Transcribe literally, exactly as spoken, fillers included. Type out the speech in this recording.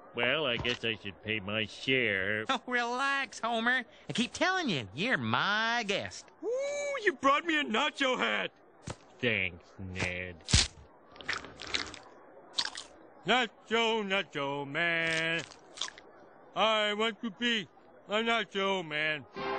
Well, I guess I should pay my share. Oh, relax, Homer. I keep telling you, you're my guest. Ooh, you brought me a Nacho Hat. Thanks, Ned. Nacho, Nacho Man. I want to be a Nacho Man.